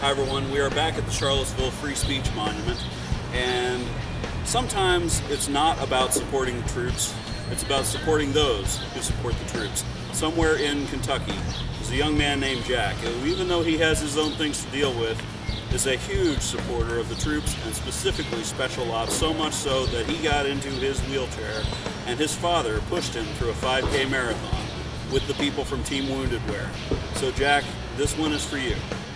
Hi everyone, we are back at the Charlottesville Free Speech Monument, and sometimes it's not about supporting the troops, it's about supporting those who support the troops. Somewhere in Kentucky is a young man named Jack, who, even though he has his own things to deal with, is a huge supporter of the troops and specifically special ops, so much so that he got into his wheelchair and his father pushed him through a 5K marathon with the people from Team Wounded Wear. So Jack, this one is for you.